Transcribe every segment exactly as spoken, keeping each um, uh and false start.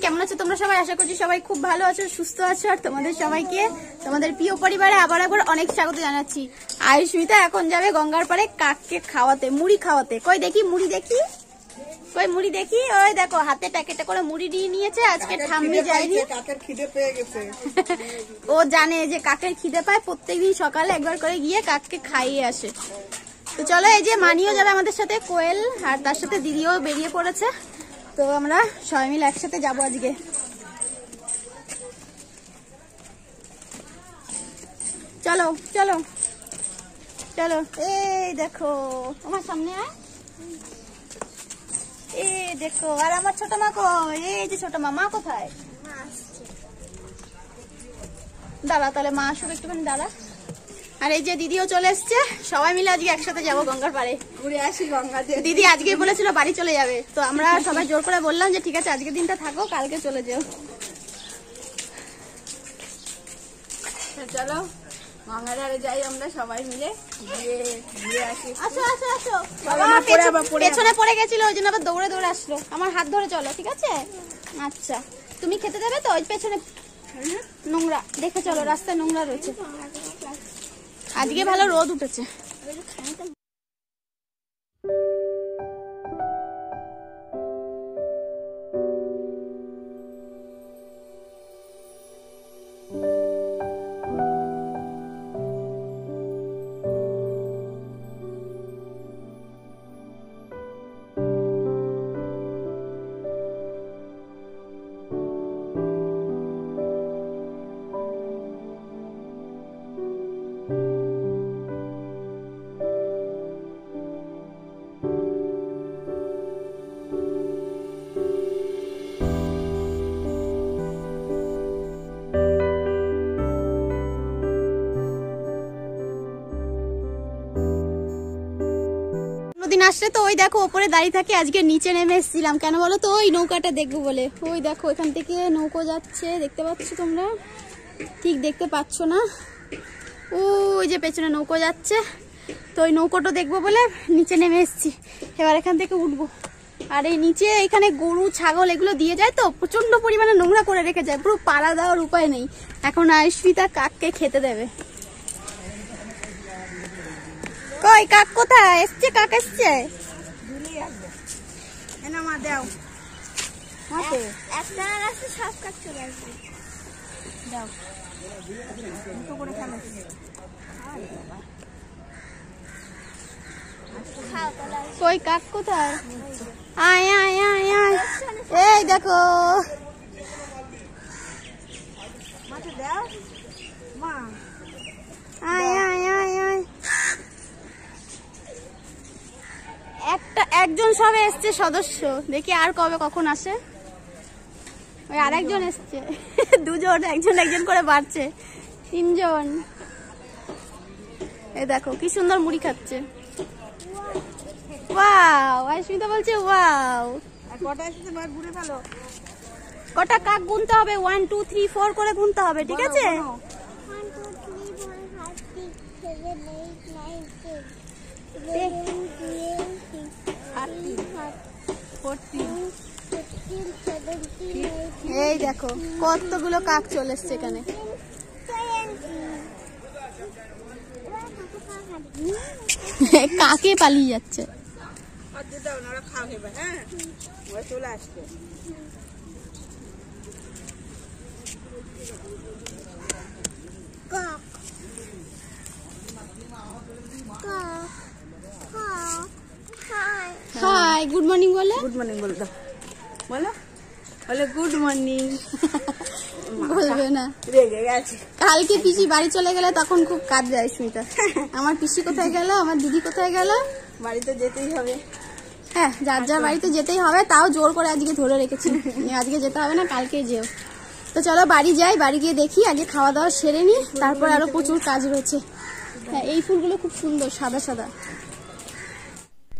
কেমন আছো তোমরা সবাই? আশা করছি সবাই খুব ভালো আছো, সুস্থ আছো। আর তোমাদের সবাইকে তোমাদের প্রিয় পরিবারে আবার একবার অনেক স্বাগত জানাচ্ছি। আয়ুষ্মিতা এখন যাবে গঙ্গার পাড়ে কাককে খাওয়াতে, মুড়ি খাওয়াতে। কই দেখি মুড়ি, দেখি কই মুড়ি দেখি। ওই দেখো হাতে প্যাকেটে করে মুড়ি দিয়ে নিয়েছে। আজকে ঠাম্মি যায়নি, কাকের খিদে পেয়ে গেছে। ও জানে যে কাকের খিদে পায়, প্রত্যেকদিন সকালে একবার করে গিয়ে কাককে খাইয়ে আসে। তো চলো, এই যে মানিও যাবে আমাদের সাথে, কোয়েল আর তার সাথে দিদিও বেরিয়ে পড়েছে। তো আমরা সবাই মিলে একসাথে যাবো আজকে। চলো চলো চলো। এই দেখো আমার সামনে আয়, এই দেখো। আর আমার ছোট মা কই? এই যে ছোট মা। মা কোথায়? দাঁড়া তাহলে, মা আসুক একটুখানি, দাঁড়া। আর এই যে দিদিও চলে এসছে, সবাই মিলে আজকে একসাথে যাবো গঙ্গার পাড়ে ঘুরে আসি গঙ্গাতে। দিদি আজকে বলেছিল বাড়ি চলে যাবে, তো আমরা সবাই জোর করে বললাম যে ঠিক আছে আজকের দিনটা থাকো, কালকে চলে যাও। চলো গঙ্গার ধারে যাই আমরা সবাই মিলে, গিয়ে ঘুরে আসি। আসো আসো আসো। পেছনে পড়ে গেছিল, ওই জন্য আবার দৌড়ে দৌড়ে আসলো। আমার হাত ধরে চলো, ঠিক আছে? আচ্ছা, তুমি খেতে দেবে তো? ওই পেছনে নোংরা দেখে চলো, রাস্তায় নোংরা রয়েছে। আজকে ভালো রোদ উঠেছে। আসলে তো ওই দেখো ওপরে দাঁড়িয়ে থাকে, আজকে নিচে নেমে এসেছিলাম। কেন বলো তো? ওই নৌকাটা দেখবো বলে। ওই দেখো এখান থেকে নৌকো যাচ্ছে, দেখতে পাচ্ছ তোমরা? ঠিক দেখতে পাচ্ছ না? ওই যে পেছনে নৌকো যাচ্ছে, তো ওই নৌকোটা দেখবো বলে নিচে নেমে এসেছি। এবার এখান থেকে উঠবো। আর এই নিচে এখানে গরু ছাগল এগুলো দিয়ে যায়, তো প্রচন্ড পরিমাণে নোংরা করে রেখে যায়, পুরো পাড়া দেওয়ার উপায় নেই। এখন আয়ুষ্মিতা কাককে খেতে দেবে। কই কাক কোথায়? এসছে কাক, এসছে। কই কাক কোথায়? আয় আয় আয় আয়, এই দেখো। আয় আয় আয় আয়। একটা একজন সবে এসছে সদস্য, দেখি আর কবে কখন আসে। ওই আরেকজন এসছে, দুজন, একজন একজন করে বাড়ছে, তিনজন। এই দেখো কি সুন্দর মুড়ি খাচ্ছে। ওয়াও, আয়ুষ্মিতা বলছে ওয়াও। কটা কাক গুনতে হবে? ওয়ান টু থ্রি ফোর করে গুনতে হবে, ঠিক আছে? এই দেখো কতগুলো কাক চলে এসছে এখানে। কাকে পালিয়ে যাচ্ছে। হাই, গুড মর্নিং বলে। গুড মর্নিং বলে দাও, বলো বলে গুড মর্নিং। বলবে না, রেগে গেছে। কালকে পিসি বাড়ি চলে গেলে তখন খুব কাঁদবে আয়ুষ্মিতা। আমার পিসি কোথায় গেল, আমার দিদি কোথায় গেল? বাড়িতে যেতেই হবে। হ্যাঁ, যার যার বাড়িতে যেতেই হবে, তাও জোর করে আজকে ধরে রেখেছি, আজকে যেতে হবে না, কালকে যেও। তো চলো বাড়ি যাই, বাড়ি গিয়ে দেখি, আগে খাওয়া দাওয়া সেরে নি, তারপর আরো প্রচুর কাজ রয়েছে। হ্যাঁ, এই ফুলগুলো খুব সুন্দর, সাদা সাদা। তো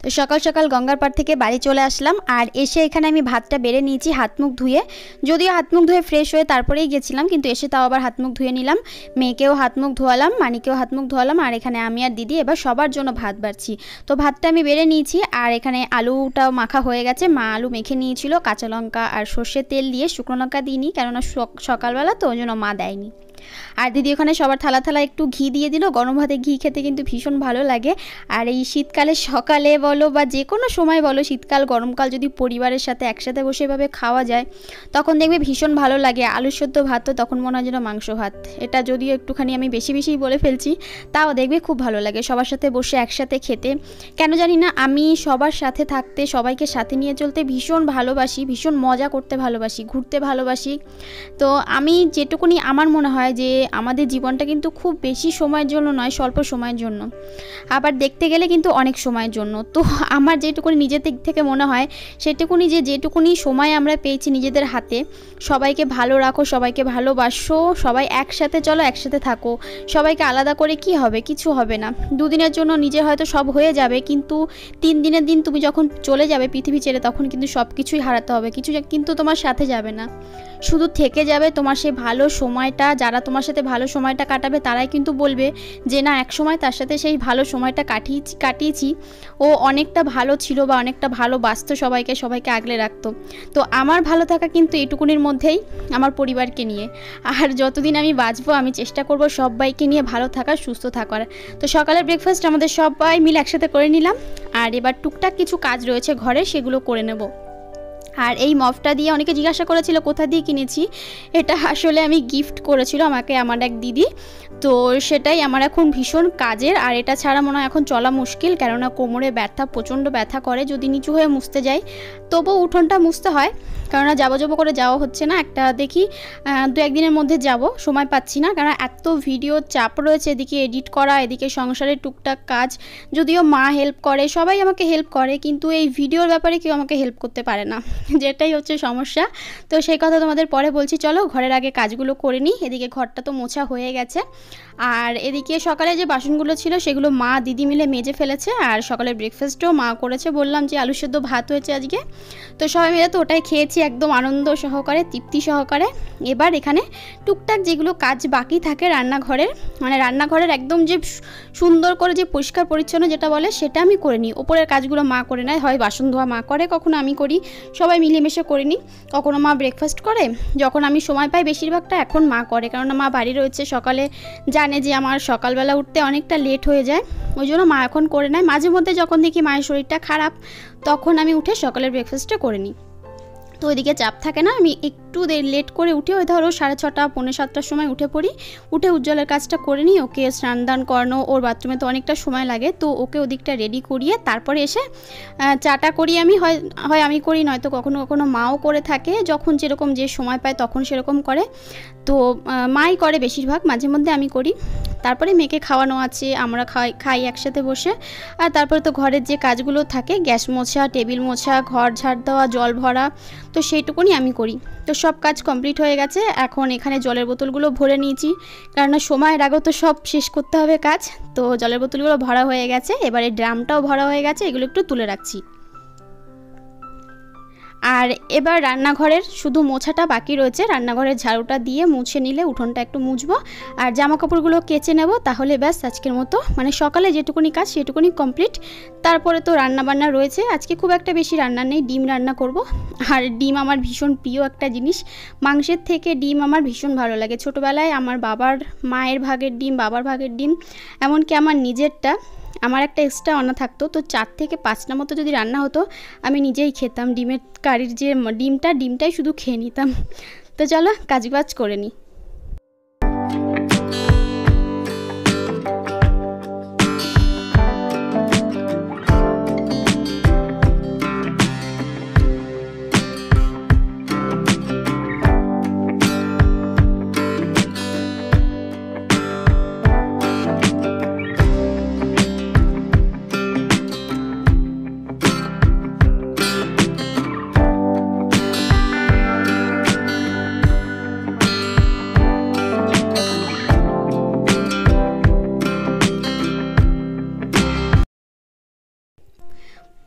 তো সকাল সকাল গঙ্গার পাড় থেকে বাড়ি চলে আসলাম। আর এসে এখানে আমি ভাতটা বেড়ে নিয়েছি হাত মুখ ধুয়ে, যদিও হাত মুখ ধুয়ে ফ্রেশ হয়ে তারপরেই গেছিলাম, কিন্তু এসে তাও আবার হাত মুখ ধুয়ে নিলাম। মেয়েকেও হাত মুখ ধোয়ালাম, মানিকেও হাত মুখ ধোয়ালাম। আর এখানে আমি আর দিদি এবার সবার জন্য ভাত বাড়ছি। তো ভাতটা আমি বেড়ে নিয়েছি। আর এখানে আলুটাও মাখা হয়ে গেছে, মা আলু মেখে নিয়েছিল কাঁচা লঙ্কা আর সর্ষের তেল দিয়ে, শুকনো লঙ্কা দিইনি কেননা সকালবেলা তো ওই জন্য মা দেয়নি। আর দিদি ওখানে সবার থালা থালা একটু ঘি দিয়ে দিল। গরম ভাতে ঘি খেতে কিন্তু ভীষণ ভালো লাগে। আর এই শীতকালে সকালে বলো বা যে কোনো সময় বলো, শীতকাল গরমকাল যদি পরিবারের সাথে একসাথে বসে এভাবে খাওয়া যায় তখন দেখবে ভীষণ ভালো লাগে। আলু সেদ্ধ ভাত তো তখন মনে হয় যেন মাংস ভাত। এটা যদিও একটুখানি আমি বেশি বেশি বলে ফেলছি, তাও দেখবে খুব ভালো লাগে সবার সাথে বসে একসাথে খেতে। কেন জানি না আমি সবার সাথে থাকতে, সবাইকে সাথে নিয়ে চলতে ভীষণ ভালোবাসি, ভীষণ মজা করতে ভালোবাসি, ঘুরতে ভালোবাসি। তো আমি যেটুকুনি আমার মনে হয় যে আমাদের জীবনটা কিন্তু খুব বেশি সময়ের জন্য নয়, স্বল্প সময়ের জন্য, আবার দেখতে গেলে কিন্তু অনেক সময়ের জন্য। তো আমার যেটুকুনি নিজের দিক থেকে মনে হয় সেটুকুনি যে যেটুকুনি সময় আমরা পেয়েছি নিজেদের হাতে, সবাইকে ভালো রাখো, সবাইকে ভালোবাসো, সবাই একসাথে চলো, একসাথে থাকো। সবাইকে আলাদা করে কি হবে? কিছু হবে না। দুদিনের জন্য নিজের হয়তো সব হয়ে যাবে, কিন্তু তিন দিনের দিন তুমি যখন চলে যাবে পৃথিবী ছেড়ে তখন কিন্তু সব কিছুই হারাতে হবে, কিছু কিন্তু তোমার সাথে যাবে না, শুধু থেকে যাবে তোমার সেই ভালো সময়টা। যারা তোমার সাথে ভালো সময়টা কাটাবে তারাই কিন্তু বলবে যে না, এক সময় তার সাথে সেই ভালো সময়টা কাটিয়েছি কাটিয়েছি ও অনেকটা ভালো ছিল বা অনেকটা ভালো বাসতো, সবাইকে সবাইকে আগলে রাখতো। তো আমার ভালো থাকা কিন্তু এইটুকুনির মধ্যেই, আমার পরিবারকে নিয়ে। আর যতদিন আমি বাঁচবো আমি চেষ্টা করব সবাইকে নিয়ে ভালো থাকার, সুস্থ থাকার। তো সকালের ব্রেকফাস্ট আমাদের সবাই মিলে একসাথে করে নিলাম। আর এবার টুকটাক কিছু কাজ রয়েছে ঘরে, সেগুলো করে নেব। আর এই মফটা দিয়ে অনেকে জিজ্ঞাসা করেছিল কোথা দিয়ে কিনেছি। এটা আসলে আমি গিফট করেছিল আমাকে আমার এক দিদি, তো সেটাই আমার এখন ভীষণ কাজের। আর এটা ছাড়া মনে হয় এখন চলা মুশকিল, কেননা কোমরে ব্যথা, প্রচণ্ড ব্যথা করে যদি নিচু হয়ে মুছতে যাই। তবুও উঠোনটা মুছতে হয়, কেননা যাবো যাবো করে যাওয়া হচ্ছে না। একটা দেখি দু একদিনের মধ্যে যাব, সময় পাচ্ছি না, কারণ এত ভিডিও চাপ রয়েছে, এদিকে এডিট করা, এদিকে সংসারের টুকটাক কাজ। যদিও মা হেল্প করে, সবাই আমাকে হেল্প করে, কিন্তু এই ভিডিওর ব্যাপারে কেউ আমাকে হেল্প করতে পারে না, যেটাই হচ্ছে সমস্যা। তো সেই কথা তোমাদের পরে বলছি, চলো ঘরের আগে কাজগুলো করে নিই। এদিকে ঘরটা তো মোছা হয়ে গেছে। আর এদিকে সকালে যে বাসনগুলো ছিল সেগুলো মা দিদি মিলে মেজে ফেলেছে। আর সকালের ব্রেকফাস্টও মা করেছে, বললাম যে আলু সেদ্ধ ভাত হয়েছে আজকে। তো সবাই মিলে তো ওটাই খেয়েছি একদম আনন্দ সহকারে, তৃপ্তি সহকারে। এবার এখানে টুকটাক যেগুলো কাজ বাকি থাকে রান্নাঘরের, মানে রান্নাঘরের একদম যে সুন্দর করে যে পরিষ্কার পরিচ্ছন্ন যেটা বলে সেটা আমি করে নিই। ওপরের কাজগুলো মা করে নেয়, হয় বাসন ধোয়া মা করে, কখনো আমি করি, সবাই মিলেমিশে করে নিই। কখনো মা ব্রেকফাস্ট করে, যখন আমি সময় পাই বেশিরভাগটা এখন মা করে, কারণ মা বাড়ি রয়েছে। সকালে জানে যে আমার সকালবেলা উঠতে অনেকটা লেট হয়ে যায়, ওই জন্য মা এখন করে নেয়। মাঝে মধ্যে যখন দেখি মায়ের শরীরটা খারাপ তখন আমি উঠে সকালের ব্রেকফাস্টটা করে নিই। তো ওইদিকে চাপ থাকে না, আমি একটু লেট করে উঠে ওই ধরো সাড়ে ছটা পৌনে সাতটার সময় উঠে পড়ি। উঠে উজ্জ্বলের কাজটা করে নিই, ওকে স্নান দান করানো, ওর বাথরুমে তো অনেকটা সময় লাগে, তো ওকে ওদিকটা রেডি করিয়ে তারপরে এসে চাটা করি আমি, হয় হয় আমি করি, নয়তো কখনো কখনো মাও করে থাকে, যখন যেরকম যে সময় পায় তখন সেরকম করে। তো মাই করে বেশিরভাগ, মাঝে মধ্যে আমি করি। তারপরে মেয়েকে খাওয়ানো আছে, আমরা খাই খাই একসাথে বসে। আর তারপরে তো ঘরের যে কাজগুলো থাকে, গ্যাস মোছা, টেবিল মোছা, ঘর ঝাড় দেওয়া, জল ভরা, তো সেইটুকুনি আমি করি। তো সব কাজ কমপ্লিট হয়ে গেছে। এখন এখানে জলের বোতলগুলো ভরে নিয়েছি, কেননা সময়ের আগেও তো সব শেষ করতে হবে কাজ। তো জলের বোতলগুলো ভরা হয়ে গেছে, এবারে ড্রামটাও ভরা হয়ে গেছে, এগুলো একটু তুলে রাখছি। আর এবার রান্নাঘরের শুধু মোছাটা বাকি রয়েছে, রান্নাঘরের ঝাড়ুটা দিয়ে মুছে নিলে উঠোনটা একটু মুছবো আর জামা কাপড়গুলো কেচে নেব, তাহলে ব্যাস আজকের মতো মানে সকালে যেটুকুনি কাজ সেটুকুনি কমপ্লিট। তারপরে তো রান্না বান্না রয়েছে, আজকে খুব একটা বেশি রান্না নেই, ডিম রান্না করব। আর ডিম আমার ভীষণ প্রিয় একটা জিনিস, মাংসের থেকে ডিম আমার ভীষণ ভালো লাগে। ছোটোবেলায় আমার বাবার মায়ের ভাগের ডিম, বাবার ভাগের ডিম, এমনকি আমার নিজেরটা, আমার একটা এক্সট্রা আনা থাকতো, তো চার থেকে পাঁচটা মতো যদি রান্না হতো আমি নিজেই খেতাম। ডিমের কারির যে ডিমটা ডিমটাই শুধু খেয়ে নিতাম। তো চলো কাজ বাজ করে নিই।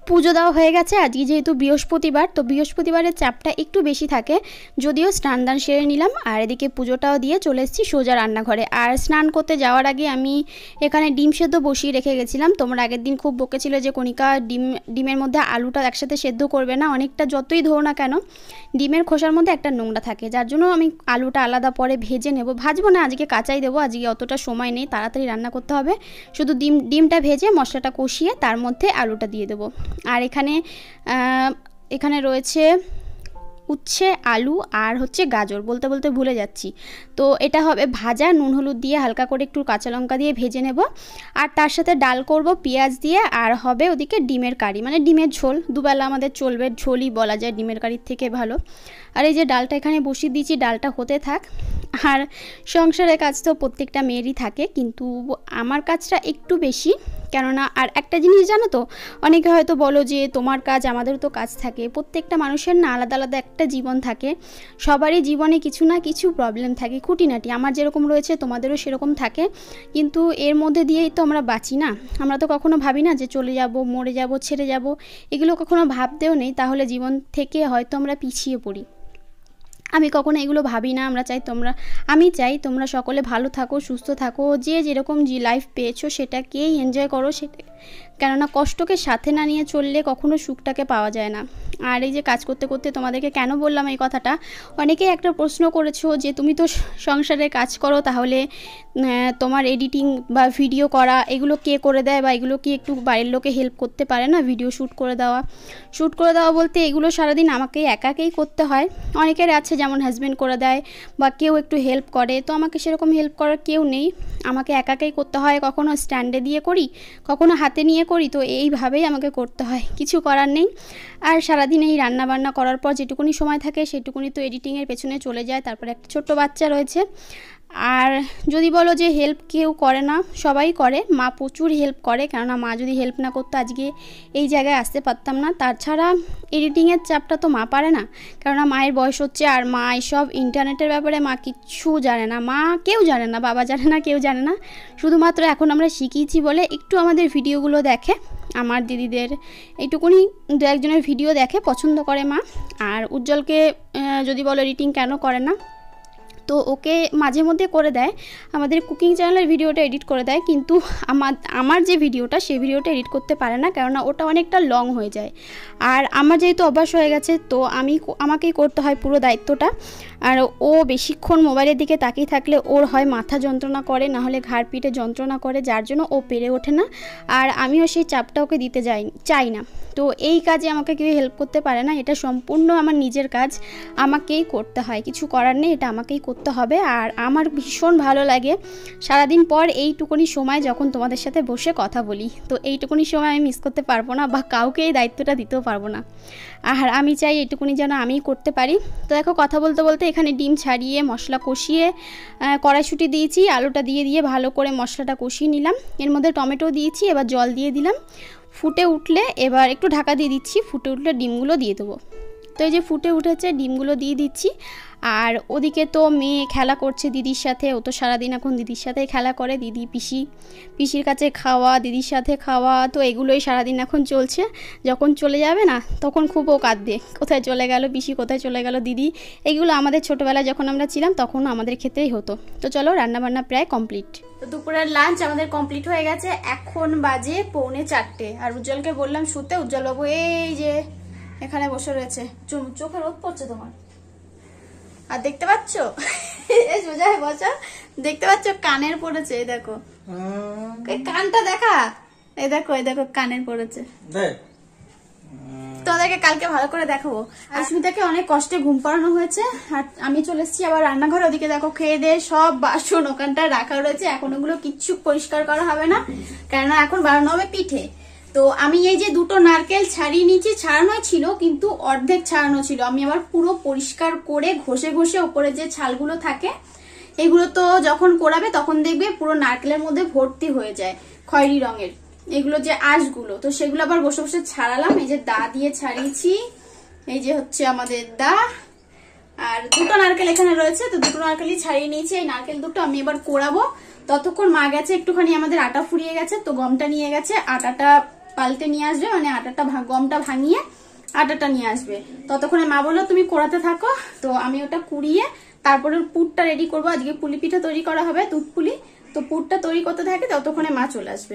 পুজো দেওয়া হয়ে গেছে। আজকে যেহেতু বৃহস্পতিবার, তো বৃহস্পতিবারের চাপটা একটু বেশি থাকে, যদিও স্নান দান সেরে নিলাম। আর এদিকে পুজোটাও দিয়ে চলে এসেছি সোজা রান্নাঘরে। আর স্নান করতে যাওয়ার আগে আমি এখানে ডিম সেদ্ধ বসিয়ে রেখে গেছিলাম। তোমরা আগের দিন খুব বকেছিল যে কণিকা ডিম ডিমের মধ্যে আলুটা একসাথে সেদ্ধ করবে না, অনেকটা যতই ধরো না কেন ডিমের খোসার মধ্যে একটা নোংরা থাকে, যার জন্য আমি আলুটা আলাদা পরে ভেজে নেব। ভাজবো না, আজকে কাঁচাই দেবো, আজকে অতটা সময় নেই, তাড়াতাড়ি রান্না করতে হবে। শুধু ডিম ডিমটা ভেজে মশলাটা কষিয়ে তার মধ্যে আলুটা দিয়ে দেবো। আর এখানে এখানে রয়েছে উচ্ছে, আলু আর হচ্ছে গাজর, বলতে বলতে ভুলে যাচ্ছি। তো এটা হবে ভাজা, নুন হলুদ দিয়ে হালকা করে একটু কাঁচা লঙ্কা দিয়ে ভেজে নেব। আর তার সাথে ডাল করব পেঁয়াজ দিয়ে, আর হবে ওদিকে ডিমের কারি, মানে ডিমের ঝোল। দুবেলা আমাদের চলবে, ঝোলই বলা যায়, ডিমের কারির থেকে ভালো। আর এই যে ডালটা এখানে বসিয়ে দিয়েছি, ডালটা হতে থাক। আর সংসারের কাজ তো প্রত্যেকটা মেয়েরই থাকে, কিন্তু আমার কাজটা একটু বেশি, কেননা আর একটা জিনিস জানো তো, অনেকে হয়তো বলো যে তোমার কাজ, আমাদেরও তো কাজ থাকে। প্রত্যেকটা মানুষের না আলাদা আলাদা একটা জীবন থাকে, সবারই জীবনে কিছু না কিছু প্রবলেম থাকে, খুঁটিনাটি। আমার যেরকম রয়েছে তোমাদেরও সেরকম থাকে, কিন্তু এর মধ্যে দিয়েই তো আমরা বাঁচি না। আমরা তো কখনো ভাবি না যে চলে যাব, মরে যাব, ছেড়ে যাব, এগুলো কখনো ভাবতেও নেই, তাহলে জীবন থেকে হয়তো আমরা পিছিয়ে পড়ি। আমি কখনো এগুলো ভাবি না। আমরা চাই তোমরা আমি চাই তোমরা সকলে ভালো থাকো, সুস্থ থাকো, যে যেরকম যে লাইফ পেয়েছো সেটাকেই এনজয় করো, সেটা কেননা কষ্টকে সাথে না নিয়ে চললে কখনো সুখটাকে পাওয়া যায় না। আর এই যে কাজ করতে করতে তোমাদেরকে কেন বললাম এই কথাটা, অনেকেই একটা প্রশ্ন করেছো যে তুমি তো সংসারে কাজ করো, তাহলে তোমার এডিটিং বা ভিডিও করা এগুলো কে করে দেয়, বা এগুলো কি একটু বাড়ির লোকে হেল্প করতে পারে না, ভিডিও শ্যুট করে দেওয়া শ্যুট করে দেওয়া বলতে এগুলো সারাদিন আমাকেই একাকেই করতে হয়। অনেকের আছে যেমন হাজব্যান্ড করে দেয় বা কেউ একটু হেল্প করে, তো আমাকে সেরকম হেল্প করার কেউ নেই, আমাকে একাকেই করতে হয়। কখনো স্ট্যান্ডে দিয়ে করি, কখনো হাতে নিয়ে করি, তো এইভাবেই আমাকে করতে হয়, কিছু করার নেই। আর সারাদিন এই রান্না বান্না করার পর যেটুকুনি সময় থাকে সেটুকুনি তো এডিটিংয়ের পেছনে চলে যায়। তারপরে একটা ছোট্ট বাচ্চা রয়েছে। আর যদি বলো যে হেল্প কেউ করে না, সবাই করে। মা প্রচুর হেল্প করে, কেননা মা যদি হেল্প না করতো আজকে এই জায়গায় আসতে পারতাম না। তাছাড়া এডিটিংয়ের চাপটা তো মা পারে না, কেননা মায়ের বয়স হচ্ছে, আর মা এইসব ইন্টারনেটের ব্যাপারে মা কিচ্ছু জানে না, মা কেউ জানে না, বাবা জানে না, কেউ জানে না। শুধুমাত্র এখন আমরা শিখিয়েছি বলে একটু আমাদের ভিডিওগুলো দেখে, আমার দিদিদের এইটুকুনি দু একজনের ভিডিও দেখে, পছন্দ করে মা। আর উজ্জ্বলকে যদি বলো এডিটিং কেন করে না, তো ওকে মাঝে মধ্যে করে দেয়, আমাদের কুকিং চ্যানেলের ভিডিওটা এডিট করে দেয়, কিন্তু আমার আমার যে ভিডিওটা সেই ভিডিওটা এডিট করতে পারে না, কেননা ওটা অনেকটা লং হয়ে যায়। আর আমার যেহেতু অভ্যাস হয়ে গেছে, তো আমি আমাকেই করতে হয় পুরো দায়িত্বটা। আর ও বেশিক্ষণ মোবাইলের দিকে তাকিয়ে থাকলে ওর হয় মাথা যন্ত্রণা করে, না হলে ঘাড় পিঠে যন্ত্রণা করে, যার জন্য ও পেরে ওঠে না। আর আমিও সেই চাপটা ওকে দিতে যাই চাই না। তো এই কাজে আমাকে কেউ হেল্প করতে পারে না, এটা সম্পূর্ণ আমার নিজের কাজ, আমাকেই করতে হয়, কিছু করার নেই, এটা আমাকেই করতে হবে। আর আমার ভীষণ ভালো লাগে সারাদিন পর এইটুকুনি সময় যখন তোমাদের সাথে বসে কথা বলি, তো এইটুকুনি সময় আমি মিস করতে পারবো না, বা কাউকে এই দায়িত্বটা দিতেও পারবো না। আর আমি চাই এইটুকুনি যেন আমিই করতে পারি। তো দেখো কথা বলতে বলতে এখানে ডিম ছাড়িয়ে মশলা কষিয়ে কড়াইশুঁটি দিয়েছি, আলুটা দিয়ে দিয়ে ভালো করে মশলাটা কষিয়ে নিলাম, এর মধ্যে টমেটো দিয়েছি, এবার জল দিয়ে দিলাম। ফুটে উঠলে এবার একটু ঢাকা দিয়ে দিচ্ছি, ফুটে উঠলে ডিমগুলো দিয়ে দেবো। তো এই যে ফুটে উঠেছে, ডিমগুলো দিয়ে দিচ্ছি। আর ওদিকে তো মেয়ে খেলা করছে দিদির সাথে, ও তো সারাদিন এখন দিদির সাথেই খেলা করে, দিদি পিসি পিসির কাছে খাওয়া, দিদির সাথে খাওয়া, তো এগুলোই সারাদিন এখন চলছে। যখন চলে যাবে না তখন খুব ও কাঁদবে, কোথায় চলে গেল পিসি, কোথায় চলে গেল দিদি। এগুলো আমাদের ছোটোবেলায় যখন আমরা ছিলাম তখন আমাদের ক্ষেত্রেই হতো। তো চলো রান্নাবান্না প্রায় কমপ্লিট। তো দুপুরের লাঞ্চ আমাদের কমপ্লিট হয়ে গেছে, এখন বাজে পৌনে চারটে। আর উজ্জ্বলকে বললাম শুতে, উজ্জ্বলবাবু এই যে এখানে বসে রয়েছে, চোখে রোদ পড়ছে তোমার, আর দেখতে পাচ্ছ সোজা বসা, দেখতে পাচ্ছ কানের পড়েছে, এই দেখো কানটা দেখা, এই দেখো এই দেখো কানের পড়েছে। তোমাদেরকে কালকে ভালো করে দেখাবো। আস্মিতাকে অনেক কষ্টে ঘুম পাড়ানো হয়েছে, আর আমি চলে এসেছি আবার রান্নাঘরে। ওদিকে দেখো খেয়ে দিয়ে সব বাসন ওখানটায় রাখা রয়েছে, এখন ওগুলো কিচ্ছু পরিষ্কার করা হবে না, কেননা এখন বানানো হবে পিঠে। তো আমি এই যে দুটো নারকেল ছাড়িয়ে নিয়েছি, ছাড়ানো ছিল কিন্তু অর্ধেক ছাড়ানো ছিল, আমি আবার পুরো পরিষ্কার করে ঘষে ঘষে ওপরে যে ছালগুলো থাকে এগুলো তো যখন কোড়াবে তখন দেখবে পুরো নারকেলের মধ্যে ভর্তি হয়ে যায় খয়েরি রঙের, এগুলো যে আঁশগুলো, তো সেগুলো আবার বসে বসে ছাড়ালাম। এই যে দা দিয়ে ছাড়িয়েছি, এই যে হচ্ছে আমাদের দা, আর দুটো নারকেল এখানে রয়েছে, তো দুটো নারকেলই ছাড়িয়ে নিয়েছি। এই নারকেল দুটো আমি এবার কোড়াবো। ততক্ষণ মা গেছে একটুখানি, আমাদের আটা ফুরিয়ে গেছে, তো গমটা নিয়ে গেছে, আটাটা পাল্টে নিয়ে আসবে, মানে আটাটা গমটা ভাঙিয়ে আটাটা নিয়ে আসবে। ততক্ষণে মা বললো তুমি কোড়াতে থাকো, তো আমি ওটা কুড়িয়ে তারপরে পুরটা রেডি করবো। আজকে পুলি পিঠা তৈরি করা হবে, দুধ পুলি। তো পুরটা তৈরি করতে থাকে, ততক্ষণে মা চলে আসবে।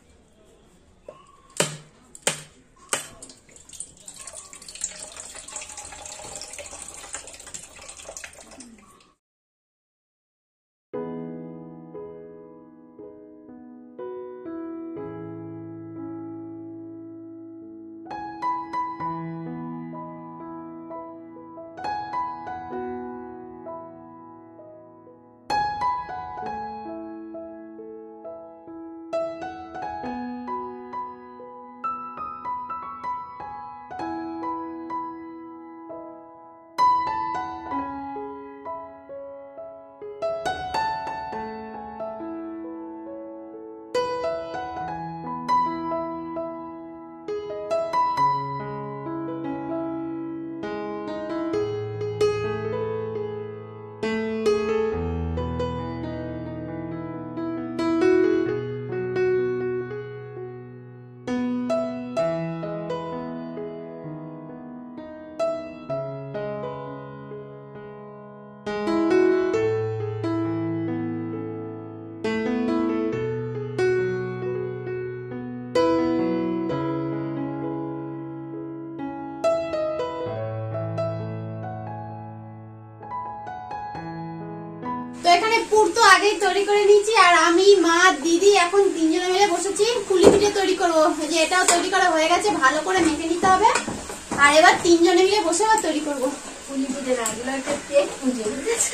তো এখানে পুর তো আগেই তৈরি করে নিয়েছি, আর আমি মা দিদি এখন তিনজনে মিলে বসেছি পুলি পিঠে তৈরি করবো। যে এটাও তৈরি করা হয়ে গেছে, ভালো করে মেখে নিতে হবে। আর এবার তিনজনে মিলে বসে আবার তৈরি করবো পুলি পিঠে না, এগুলো একটা পেট পুজো,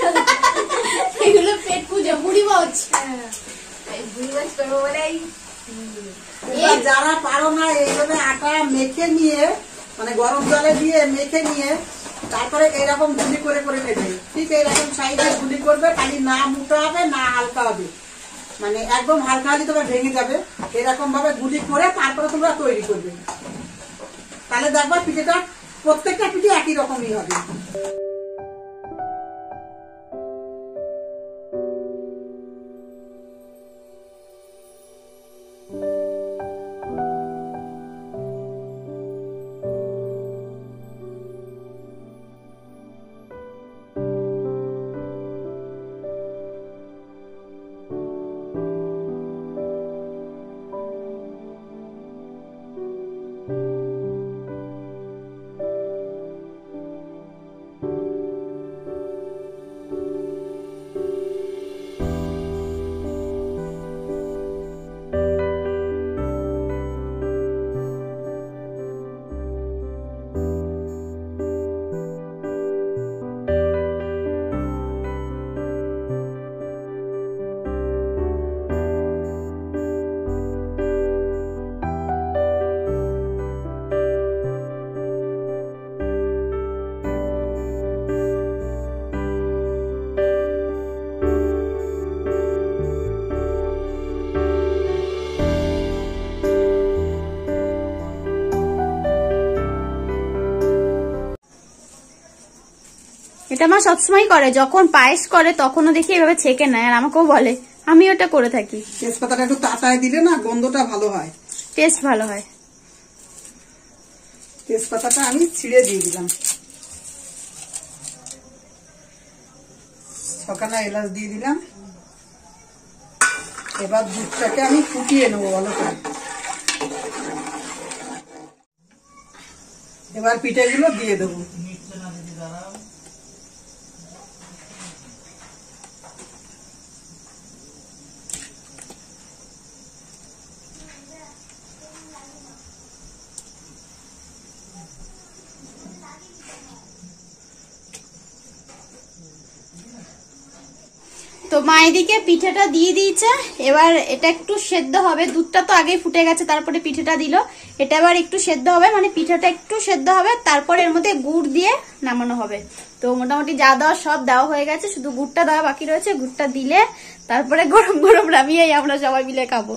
এগুলো পেট পুজো, বুড়ি বজ। বুড়ি বজ করবো বলেই। যারা পারো না এইভাবে আটা মেখে নিয়ে, মানে গরম জলে দিয়ে মেখে নিয়ে তারপরে এইরকম গুলি করে করে নেবে, ঠিক এইরকম সাইজে গুলি করবে, খালি না মোটা হবে না হালকা হবে, মানে একদম হালকা হলে তোমরা ভেঙে যাবে। এরকম ভাবে গুলি করে তারপরে তোমরা তৈরি করবে, তাহলে দেখবা পিঠেটা প্রত্যেকটা পিঠে একই রকমই হবে। এটা মা সবসময় করে, যখন পায়েস করে তখনও দেখি এভাবে ছেঁকে নেয়, আর আমাকেও বলে, আমি ওটা করে থাকি। তেজপাতাটা একটু তাতায় দিলে না গন্ধটা ভালো হয়, টেস্ট ভালো হয়। তেজপাতাটা আমি ছিঁড়ে দিয়ে দিলাম, ছখানা এলাচ দিয়ে দিলাম। এবার দুধটাকে আমি ফুটিয়ে নেবো ভালো করে। এবার পিঠেগুলো দিয়ে দেবো। তো মা এদিকে পিঠেটা দিয়ে দিয়েছে, এবার এটা একটু সেদ্ধ হবে। দুধটা তো আগেই ফুটে গেছে, তারপরে পিঠেটা দিল। এটা এবার একটু সেদ্ধ হবে, মানে পিঠাটা একটু সেদ্ধ হবে, তারপরে এর মধ্যে গুড় দিয়ে নামানো হবে। তো মোটামুটি যা দেওয়া সব দেওয়া হয়ে গেছে, শুধু গুড়টা দেওয়া বাকি রয়েছে। গুড়টা দিলে তারপরে গরম গরম নামিয়েই আমরা সবাই মিলে খাবো।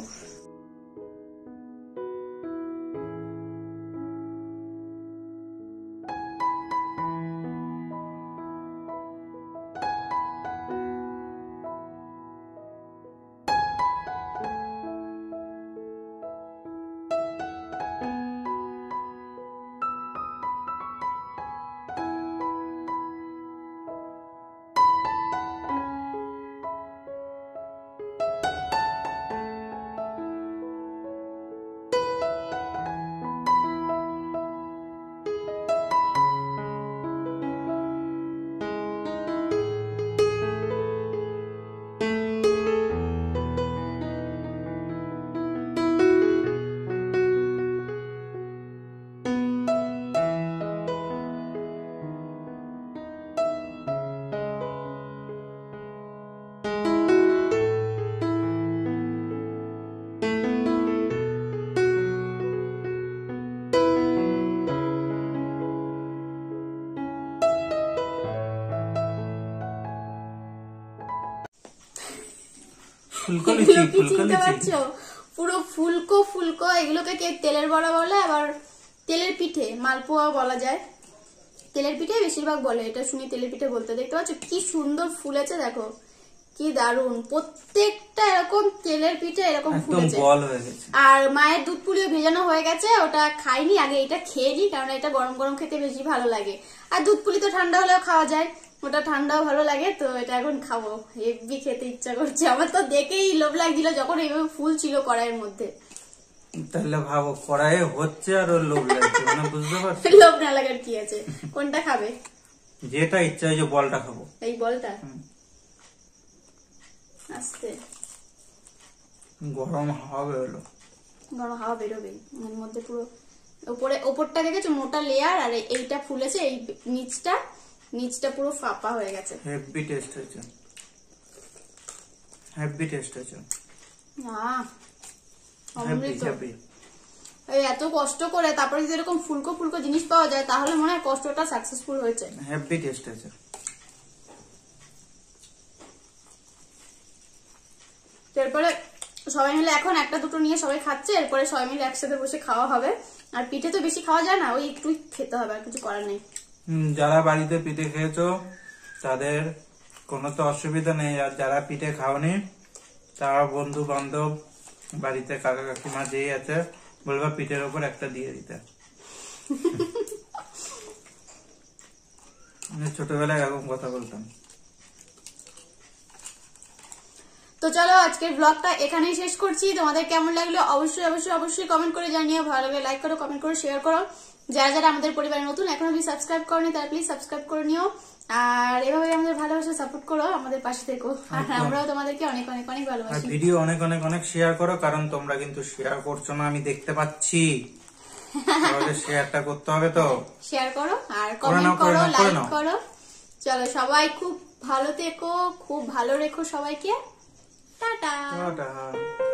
ফুলকো এগুলো লুচি কি ফুলকো চিনতে লুচি পারছো? পুরো ফুলকো ফুলকো, এগুলোকে কে তেলের বড়া বলে, আবার তেলের পিঠে মালপোয়া বলা যায়। তেলের পিঠে বেশিরভাগ বলে, এটা শুনি তেলের পিঠে বলতে। দেখতে পাচ্ছ কি সুন্দর ফুলেছে, দেখো কি দারুন, প্রত্যেকটা এরকম তেলের পিঠে এরকম একদম ফুলেছে। বল হয়ে গেছে। আর মায়ের দুধ পুলিও ভেজানো হয়ে গেছে, ওটা খাইনি, আগে এটা খেয়ে নিই, কারণ এটা গরম গরম খেতে বেশি ভালো লাগে। আর দুধ পুলি তো ঠান্ডা হলেও খাওয়া যায়, ওটা ঠান্ডাও ভালো লাগে, তো এটা এখন খাবো। হেভি খেতে ইচ্ছা করছে আমার, তো দেখেই লোভ লাগছিল যখন এইভাবে ফুল ছিল কড়াইয়ের মধ্যে। তাহলে ভাবো কড়াইয়ে হচ্ছে আর ওর লোভ লাগছে, মানে বুঝতে পারছো? লোভ না লাগার কি আছে, কোনটা খাবে? যেটা ইচ্ছা হয় যে বলটা খাবো। এই বলটা আস্তে গরম হাওয়া বেরোলো, গরম হাওয়া বেরোবে এর মধ্যে। পুরো উপরে ওপরটা দেখেছো মোটা লেয়ার, আর এইটা ফুলেছে, এই নিচটা নিচটা পুরো ফাঁপা হয়ে গেছে। হেভি টেস্ট হয়েছে, হেভি টেস্ট হয়েছে, আহ হেভি অমৃত। হেভি। এই এত কষ্ট করে তারপরে যদি এরকম ফুলকো ফুলকো জিনিস পাওয়া যায়, তাহলে মনে হয় কষ্টটা সাকসেসফুল হয়েছে। হেভি টেস্ট হয়েছে। এরপরে সবাই মিলে এখন একটা দুটো নিয়ে সবাই খাচ্ছে, এরপরে সবাই মিলে একসাথে বসে খাওয়া হবে। আর পিঠে তো বেশি খাওয়া যায় না, ওই একটু খেতে হবে, আর কিছু করার নেই। হম, যারা বাড়িতে পিঠে খেয়েছো তাদের কোনো তো অসুবিধা নেই, আর যারা পিঠে খাওনি তারা বন্ধু বান্ধব বাড়িতে কাকা কাকিমা যেই আছে বলবা পিঠের উপর একটা দিয়ে দিতে। আমি ছোটবেলায় এরকম কথা বলতাম। তো চলো আজকের ব্লগটা এখানেই শেষ করছি। তোমাদের কেমন লাগলো অবশ্যই অবশ্যই অবশ্যই কমেন্ট করে জানিও। ভালো লাগলে লাইক করো, কমেন্ট করো, শেয়ার করো। যারা যারা আমাদের পরিবারে নতুন এখনো প্লিজ সাবস্ক্রাইব করনি, তারা প্লিজ সাবস্ক্রাইব করে নিও। আর এভাবে আমাদের ভালোবাসা সাপোর্ট করো, আমাদের পাশে থেকো, আর আমরাও তোমাদেরকে অনেক অনেক অনেক আর ভালোবাসি। ভিডিও অনেক অনেক অনেক শেয়ার করো, কারণ তোমরা কিন্তু শেয়ার করছো না, আমি দেখতে পাচ্ছি। তাহলে শেয়ারটা করতে হবে তো। শেয়ার করো আর করে নাও, কমেন্ট করে করো, নাও, করে লাইক নাও। করো। চলো সবাই খুব ভালো থেকো, খুব ভালো রেখো সবাইকে। টাটা। টাটা।